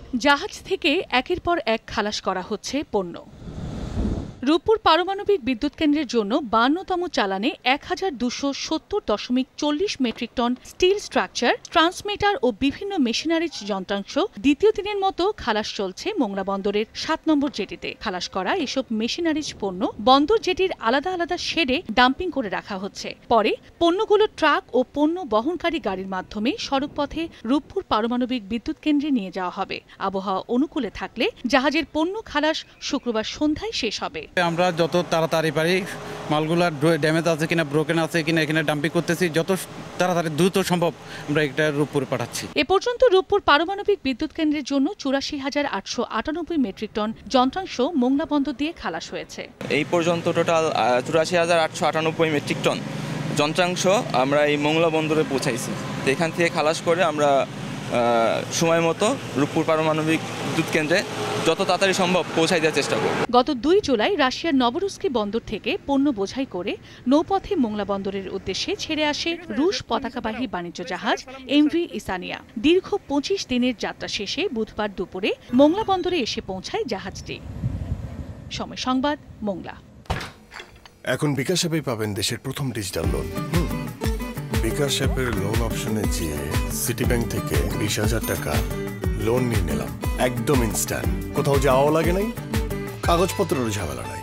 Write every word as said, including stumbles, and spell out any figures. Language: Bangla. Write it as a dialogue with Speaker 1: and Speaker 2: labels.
Speaker 1: জাহাজ থেকে একের পর এক খালাস করা হচ্ছে পণ্য। রূপপুর পারমাণবিক বিদ্যুৎ কেন্দ্রের জন্য বান্নতম চালানে এক হাজার দুশো সত্তর দশমিক চল্লিশ metric ton steel structure, transmitter ও বিভিন্ন মেশিনারিজ যন্ত্রাংশ দ্বিতীয় দিনের মতো খালাস চলছে মোংলা বন্দরের সাত নম্বর জেটিতে। খালাস করা এসব মেশিনারিজ পণ্য বন্দর জেটির আলাদা আলাদা শেডে ডাম্পিং করে রাখা হচ্ছে। পরে পণ্যগুলো ট্রাক ও পণ্য বহনকারী গাড়ির মাধ্যমে সড়কপথে রূপপুর পারমাণবিক বিদ্যুৎ কেন্দ্রে নিয়ে যাওয়া হবে। আবহাওয়া অনুকূলে থাকলে জাহাজের পণ্য খালাস শুক্রবার সন্ধ্যায় শেষ হবে।
Speaker 2: আমরা যত তাড়াতাড়ি পারি মালগুলার ড্যামেজ আছে কিনা, ব্রোকেন আছে কিনা এখানে ডাম্পিং করতেছি, যত তাড়াতাড়ি দ্রুত সম্ভব আমরা এটা রূপপুরে পাঠাচ্ছি।
Speaker 1: এ পর্যন্ত রূপপুর পারমাণবিক বিদ্যুৎ কেন্দ্রের জন্য চুরাশি হাজার আটশো আটানব্বই মেট্রিক টন যন্ত্রাংশ মোংলা বন্দর দিয়ে খালাস হয়েছে।
Speaker 3: এই পর্যন্ত টোটাল চুরাশি হাজার আটশো আটানব্বই মেট্রিক টন যন্ত্রাংশ আমরা এই মোংলা বন্দরে পৌঁছাইছি। এখান থেকে খালাস করে আমরা সময় মতো রূপপুর পারমাণবিক বিদ্যুৎ কেন্দ্রে যত তাড়াতাড়ি সম্ভব পৌঁছাই দেওয়ার চেষ্টা করব।
Speaker 1: গত দুই জুলাই রাশিয়ার নভরস্কি বন্দর থেকে পণ্য বোঝাই করে নৌপথে মোংলা বন্দরের উদ্দেশ্যে ছেড়ে আসে রুশ পতাকাবাহী বাণিজ্য জাহাজ এমভি ইসানিয়া। দীর্ঘ পঁচিশ দিনের যাত্রা শেষে বুধবার দুপুরে মোংলা বন্দরে এসে পৌঁছায় জাহাজটি। সময় সংবাদ, মোংলা।
Speaker 4: এখন বিকাশ অ্যাপে পাবেন দেশের প্রথম ডিজিটাল লোন। বিকাশ অ্যাপের লোন অপশনে যেয়ে সিটি ব্যাংক থেকে বিশ হাজার টাকা লোন নিয়ে নিলাম, একদম ইনস্ট্যান্ট। কোথাও যাওয়াও লাগে নাই, কাগজপত্রেরও ঝামেলা নাই।